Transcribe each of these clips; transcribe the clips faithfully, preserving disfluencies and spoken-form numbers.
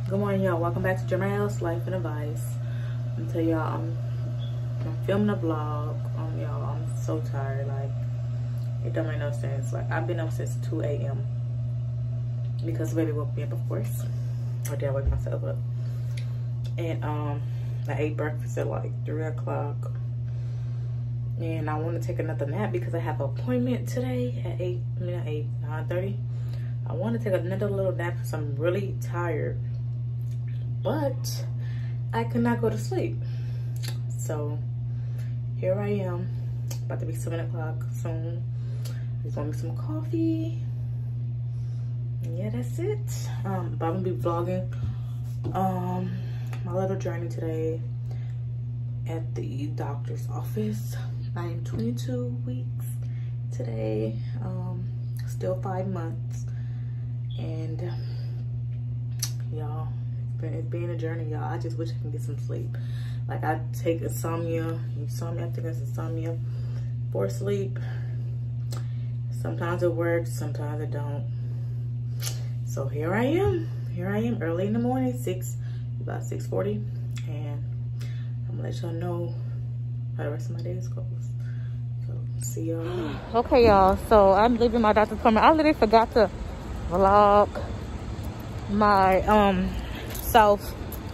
Good morning, y'all. Welcome back to Jamel's Life and Advice. I'm gonna tell y'all, I'm, I'm filming a vlog. Um, y'all, I'm so tired. Like, it don't make no sense. Like, I've been up since two A M because the baby woke me up, of course. Or did I wake myself up? And um, I ate breakfast at like three o'clock. And I want to take another nap because I have an appointment today at eight. I mean, at eight, nine thirty. I want to take another little nap because I'm really tired. But I could not go to sleep. So here I am, about to be seven o'clock soon. Just want me some coffee. And yeah, that's it. Um, but I'm gonna be vlogging um my little journey today at the doctor's office. I am twenty-two weeks today. Um, still five months, and y'all. It's been a journey, y'all. I just wish I can get some sleep. Like, I take insomnia, insomnia, I think it's insomnia for sleep. Sometimes it works, sometimes it don't. So here I am. Here I am early in the morning, six, about six forty. And I'm gonna let y'all know how the rest of my day goes. So, see y'all. Okay, y'all. So, I'm leaving my doctor's appointment. I literally forgot to vlog my, um... self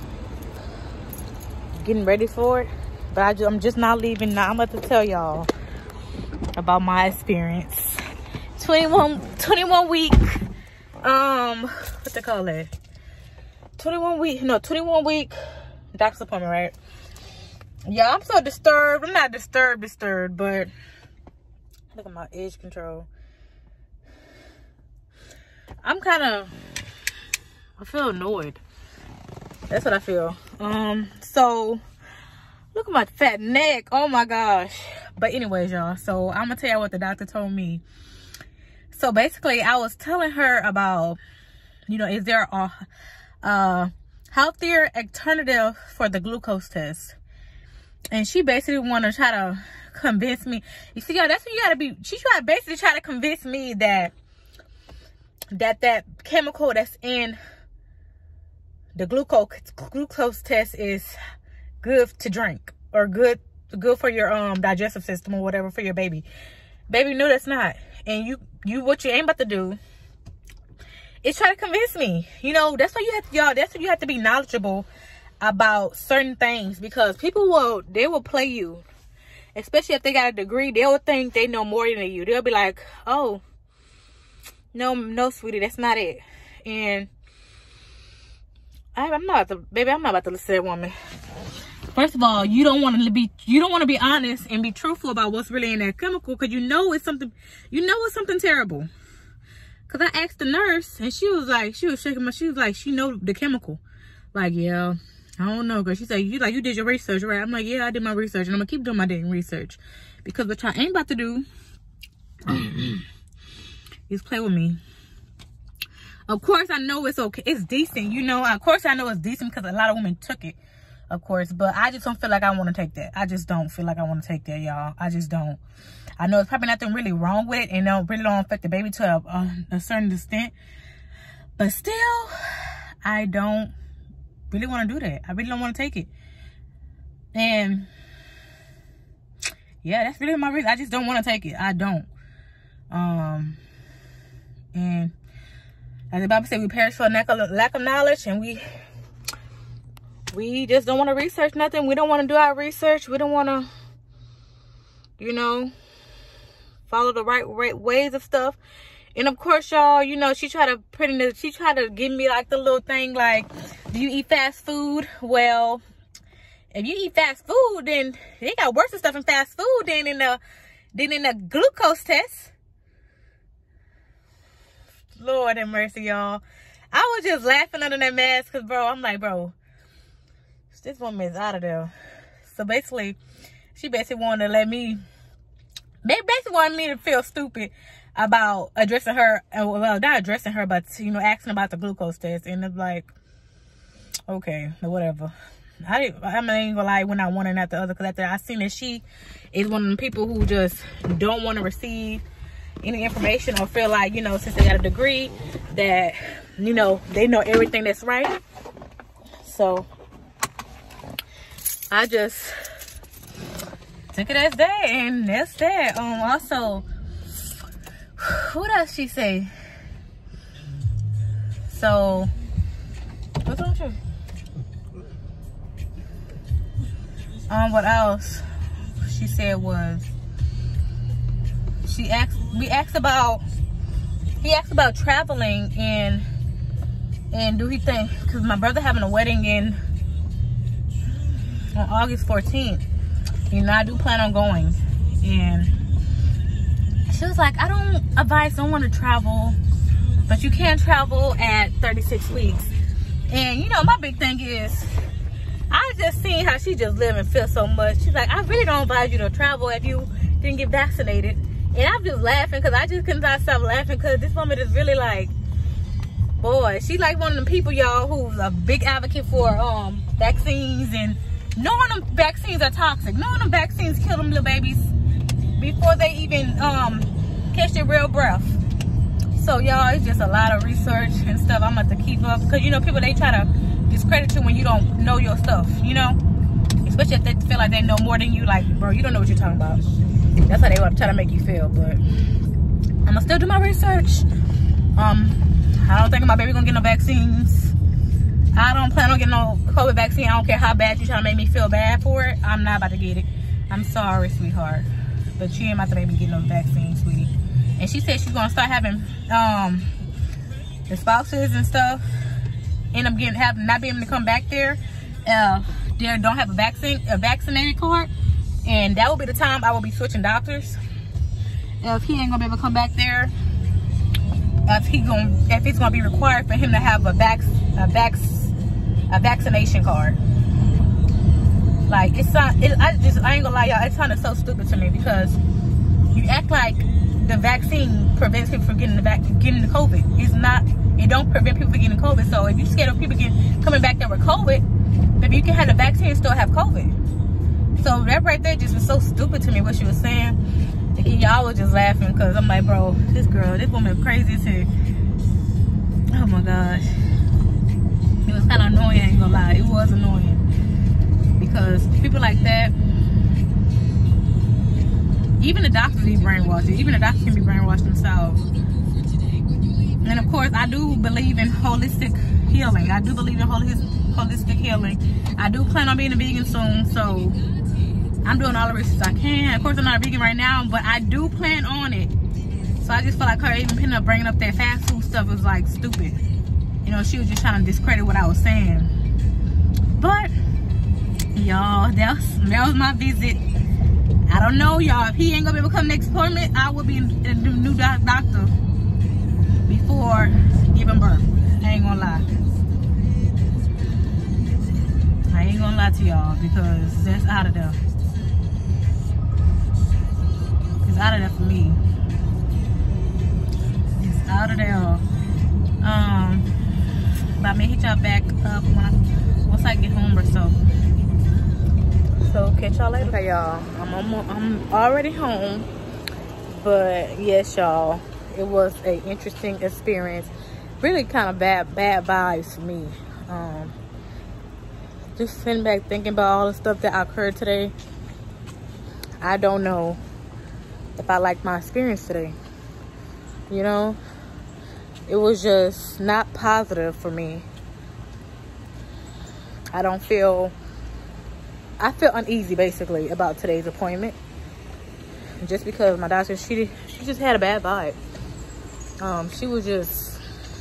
getting ready for it, but I just, I'm just not leaving now. I'm about to tell y'all about my experience. twenty-one, twenty-one week, um, what they call it? twenty-one week, no, twenty-one week doctor's appointment, right? Yeah, I'm so disturbed. I'm not disturbed, disturbed, but look at my edge control. I'm kind of, I feel annoyed. That's what I feel. Um, so look at my fat neck. Oh my gosh. But anyways, y'all. So I'm gonna tell you what the doctor told me. So basically, I was telling her about, you know, is there a, a healthier alternative for the glucose test? And she basically want to try to convince me. You see, y'all, that's what you gotta be. She tried basically try to convince me that that that chemical that's in the glucose glucose test is good to drink, or good good for your um digestive system, or whatever, for your baby. Baby, no, that's not. And you you what you ain't about to do is try to convince me. You know, that's why you have to, y'all. That's why you have to be knowledgeable about certain things, because people will they will play you, especially if they got a degree. They will think they know more than you. They'll be like, oh, no, no, sweetie, that's not it. And I, I'm not about to, baby, I'm not about to listen to that woman. First of all, you don't want to be, you don't want to be honest and be truthful about what's really in that chemical, because you know it's something, you know it's something terrible. Because I asked the nurse, and she was like, she was shaking my, she was like, she know the chemical. Like, yeah, I don't know, because she said, you like, you did your research, right? I'm like, yeah, I did my research, and I'm going to keep doing my damn research. Because what y'all ain't about to do is play with me. Of course, I know it's okay. It's decent, you know. Of course, I know it's decent because a lot of women took it, of course. But I just don't feel like I want to take that. I just don't feel like I want to take that, y'all. I just don't. I know it's probably nothing really wrong with it, and it really don't affect the baby to a, a, a certain extent. But still, I don't really want to do that. I really don't want to take it. And yeah, that's really my reason. I just don't want to take it. I don't. Um, and as the Bible said, we perish for lack of, lack of knowledge, and we we just don't want to research nothing. We don't want to do our research. We don't want to, you know, follow the right, right ways of stuff. And of course, y'all, you know, she tried to put in the, she tried to give me like the little thing like, do you eat fast food? Well, if you eat fast food, then they got worse stuff in fast food than in the than in the glucose test. Lord have mercy, y'all. I was just laughing under that mask because, bro, I'm like, bro, this woman is out of there. So basically, she basically wanted to let me, they basically wanted me to feel stupid about addressing her, well, not addressing her, but, you know, asking about the glucose test. And it's like, okay, whatever. I, I'm not even gonna lie, when I one and not the other, because after I seen that she is one of the people who just don't want to receive any information or feel like, you know, since they got a degree that, you know, they know everything that's right. So I just took it as that, and that's that. Um, also, what else she say? So, what's wrong with you? Um, what else she said was, she asked, we asked about, he asked about traveling, and, and do he think, because my brother having a wedding in, on August fourteenth, you know, I do plan on going. And she was like, I don't advise someone to travel, but you can travel at thirty-six weeks. And you know, my big thing is, I just seen how she just live and feel so much. She's like, I really don't advise you to travel if you didn't get vaccinated. And I'm just laughing, because I just could not stop laughing, because this woman is really like, boy, she like one of them people, y'all, who's a big advocate for um vaccines, and knowing them vaccines are toxic, knowing them vaccines kill them little babies before they even um catch their real breath. So y'all, it's just a lot of research and stuff I'm about to keep up, because you know, people, they try to discredit you when you don't know your stuff, you know, especially if they feel like they know more than you. Like, bro, you don't know what you're talking about. That's how they want to try to make you feel. But I'm gonna still do my research. um I don't think my baby gonna get no vaccines. I don't plan on getting no COVID vaccine. I don't care how bad you trying to make me feel bad for it. I'm not about to get it. I'm sorry, sweetheart, but she ain't about to make me get no vaccine, sweetie. And she said she's gonna start having um the spouses and stuff end up getting have not being able to come back there. Uh, they don't have a vaccine, a vaccinated card, and that will be the time I will be switching doctors. If he ain't gonna be able to come back there, if he going if it's gonna be required for him to have a vac a vac a vaccination card. Like, it's not, it, I just I ain't gonna lie, y'all, it sounded so stupid to me, because you act like the vaccine prevents people from getting the vac getting the COVID. It's not. It don't prevent people from getting COVID. So if you're scared of people getting coming back there with COVID, maybe you can have the vaccine and still have COVID. So that right there just was so stupid to me, what she was saying. And y'all was just laughing, because I'm like, bro, this girl, this woman crazy as heck. Oh my gosh. It was kind of annoying, I ain't gonna lie. It was annoying. Because people like that, even the doctors be brainwashed. Even the doctors can be brainwashed themselves. And of course, I do believe in holistic healing. I do believe in holistic holistic healing. I do plan on being a vegan soon, so I'm doing all the research I can. Of course, I'm not a vegan right now, but I do plan on it. So I just feel like her even picking up bringing up that fast food stuff was like stupid. You know, she was just trying to discredit what I was saying. But y'all, that was, that was my visit. I don't know, y'all. If he ain't gonna be able to come next appointment, I will be a new doc doctor before giving birth. I ain't gonna lie. I ain't gonna lie to y'all, because that's out of there. It's out of there for me. It's out of there. Um, but I may hit y'all back up when I, once I get home or so. So catch y'all later. Okay, y'all. I'm, I'm I'm already home, but yes, y'all. It was a interesting experience. Really kind of bad bad vibes for me. Um, just sitting back thinking about all the stuff that occurred today. I don't know if I liked my experience today. You know, it was just not positive for me. I don't feel, I feel uneasy basically about today's appointment. Just because my doctor, she she just had a bad vibe. Um, she was just,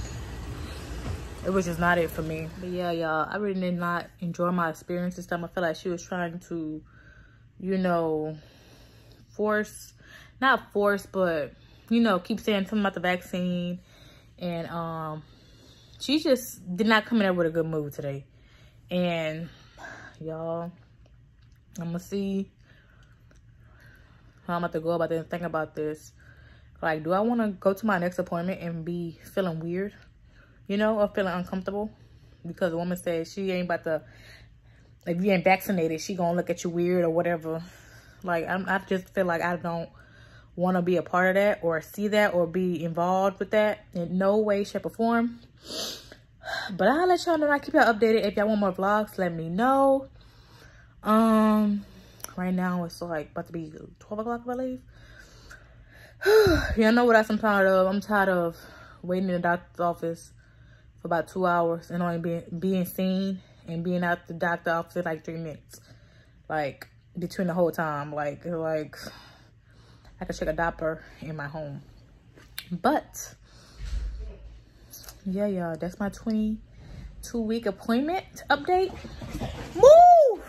it was just not it for me. But yeah, y'all, I really did not enjoy my experience this time. I feel like she was trying to, you know, force, not force, but, you know, keep saying something about the vaccine. And um, she just did not come in there with a good mood today. And y'all, I'm gonna see how I'm about to go about this and think about this. Like, do I want to go to my next appointment and be feeling weird, you know, or feeling uncomfortable? Because the woman said she ain't about to, if you ain't vaccinated, she gonna look at you weird or whatever. Like, I'm, I just feel like I don't want to be a part of that or see that or be involved with that in no way, shape, or form. But I'll let y'all know. I keep y'all updated. If y'all want more vlogs, let me know. Um, right now it's like about to be twelve o'clock, I believe. Y'all know what I'm tired of. I'm tired of waiting in the doctor's office for about two hours and only being being seen and being out the doctor's office in like three minutes. Like between the whole time, like like I could check a Doppler in my home. But yeah, y'all, that's my twenty-two week appointment update. Move.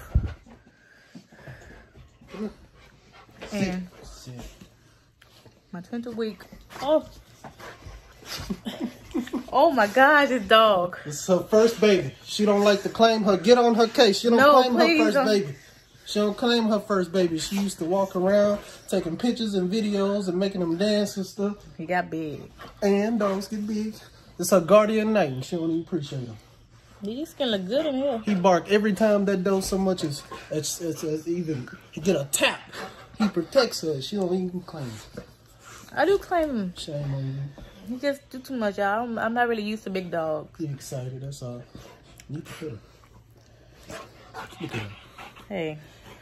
And my twenty-two week. Oh. Oh my God, this dog. It's her first baby. She don't like to claim her. Get on her case. She don't no, claim please her 1st don't. baby. She don't claim her first baby. She used to walk around taking pictures and videos and making them dance and stuff. He got big. And dogs get big. It's her guardian night and she don't even appreciate him. Your skin look good in here. He bark every time that dog so much as it's, it's, it's even he get a tap. He protects her. She don't even claim it. I do claim him. Shame on you. He just do too much, y'all. I'm, I'm not really used to big dogs. You excited? That's all. You can put him. Look at him. Hey.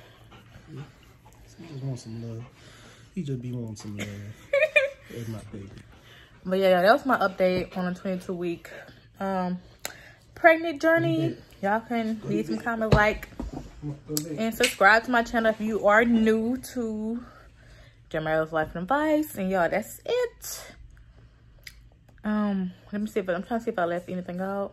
He just wants some love. He just be wanting some love. That's my baby. But yeah, that was my update on the twenty-two week um pregnant journey. Y'all can leave some comments, like, and subscribe to my channel if you are new to Jamarilla's Life and Advice. And y'all, that's it. Um, let me see if I'm trying to see if I left anything out.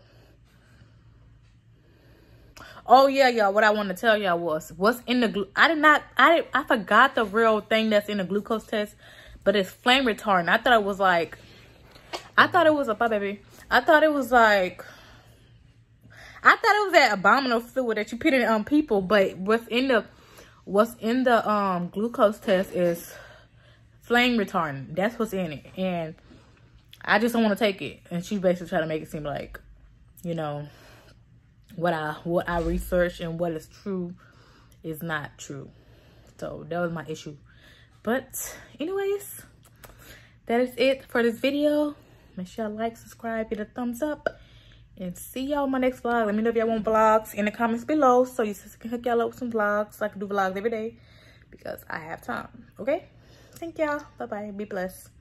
Oh yeah, y'all. What I want to tell y'all was what's in the glu I did not. I did, I forgot the real thing that's in the glucose test, but it's flame retardant. I thought it was like. I thought it was a bye, baby. I thought it was like. I thought it was that abominable fluid that you put in on um, people, but what's in the what's in the um glucose test is flame retardant. That's what's in it, and I just don't want to take it. And she basically tried to make it seem like, you know, what I what I researched and what is true is not true. So that was my issue. But anyways, that is it for this video. Make sure y'all like, subscribe, hit a thumbs up, and see y'all in my next vlog. Let me know if y'all want vlogs in the comments below, so you can hook y'all up with some vlogs. So I can do vlogs every day because I have time. Okay? Thank y'all. Bye bye. Be blessed.